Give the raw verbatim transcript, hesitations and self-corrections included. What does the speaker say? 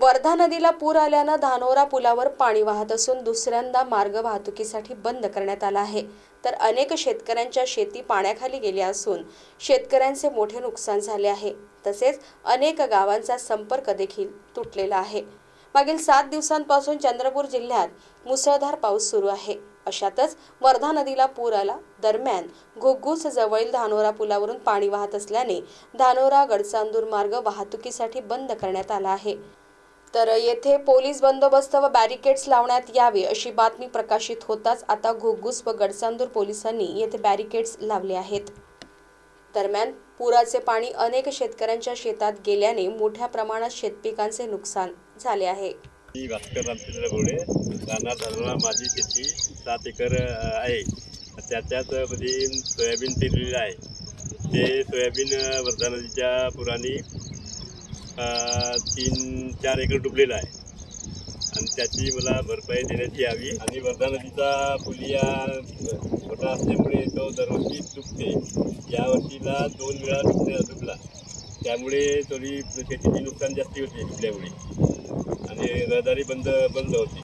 वर्धा नदीला पूर आल्यानं धानोरा पुलावर पाणी वाहत असून दुसऱ्यांदा मार्ग वाहतुकीसाठी बंद करण्यात आला आहे। तर अनेक शेतकऱ्यांच्या शेती पाण्याखाली गेल्या असून शेतकऱ्यांचे मोठे नुकसान झाले आहे। तसेच अनेक गावांचा संपर्क देखील तुटलेला आहे। मागील सात दिवसांपासून चंद्रपूर जिल्ह्यात मुसळधार पाऊस सुरू आहे। अशातच वर्धा नदीला पूर आला। दरम्यान घुग्गुस जवळील धानोरा पुलावरून पाणी वाहत असल्याने धानोरा गडचांदूर मार्ग वाहतुकीसाठी बंद करण्यात आला आहे। तर येथे पोलीस बंदोबस्त व बॅरिकेड्स लावण्यात यावे अशी बातमी प्रकाशित होताच आता घुग्गुस व गडचांदूर पोलिसांनी येथे बॅरिकेड्स लावले आहेत। दरम्यान पुराचे पाणी अनेक शेतकऱ्यांच्या शेतात गेल्याने मोठ्या प्रमाणात शेतपिकांचे नुकसान झाले आहे। भास्कर रामचंद्र घोडे राहणार धानोरा माझी शेती सात एकर आहे। त्याच्यात मध्ये सोयाबीन पेरलेलं आहे। ते सोयाबीन वर्धा नदीच्या पुराने तीन चार एकर डुबलेलं आहे आणि त्याची मला भरपाई देण्यात यावी। आणि वर्धा नदीचा पुलिया छोटा असल्यामुळे तो दरवर्षी डुबते। या वर्षीला दोन वेळा डुबला डुबला त्यामुळे थोडी शेतीची नुकसान जास्ती होते डुबल्यामुळे आणि रहदारी बंद बंद होती।